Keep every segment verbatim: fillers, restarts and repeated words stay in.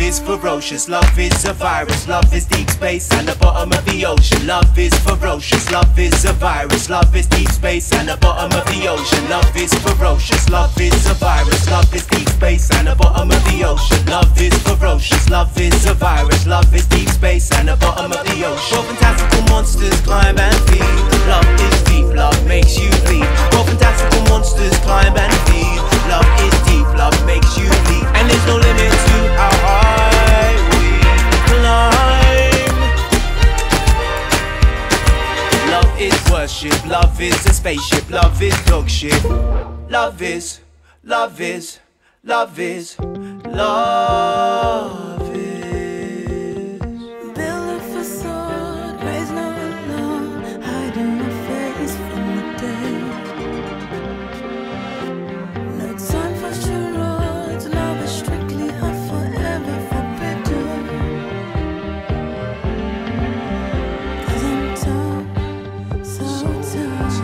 is ferocious, love is a virus, love is deep space and the bottom of the ocean. Love is ferocious, love is a virus, love is deep space and the bottom of the ocean. Love is ferocious, love is a virus, love is deep space and the bottom of the ocean. Love is ferocious, love is a virus, love is deep space and the bottom of the ocean. Four fantastical monsters climb and feed. Love is deep, love makes you bleed. Four fantastical monsters climb and feed. Love is deep, love makes you bleed. And there's no limit to how high we climb. Love is worship, love is a spaceship, love is dog shit. Love is, love is, love is, love is. Build a facade, raise no alarm, hiding my face from the day. No time for charades, love is strictly or forever forbidden. 'Cause I'm tough, so tough.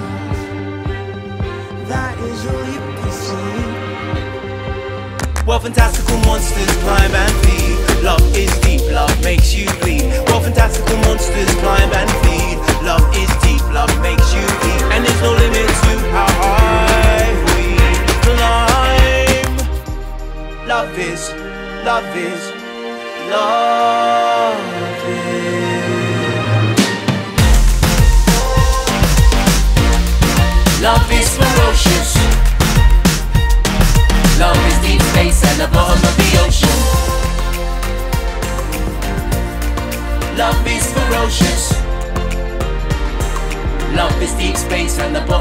That is all you can see. Well, fantastical monsters climb and feed. Love is deep, love makes you bleed. Well, fantastical monsters climb and feed. Love is deep, love makes you bleed. And there's no limit to how high we climb. Love is, love is, love is. Love is ferocious. Love is deep space and the bottom of the ocean. Love is ferocious. Love is deep space and the bottom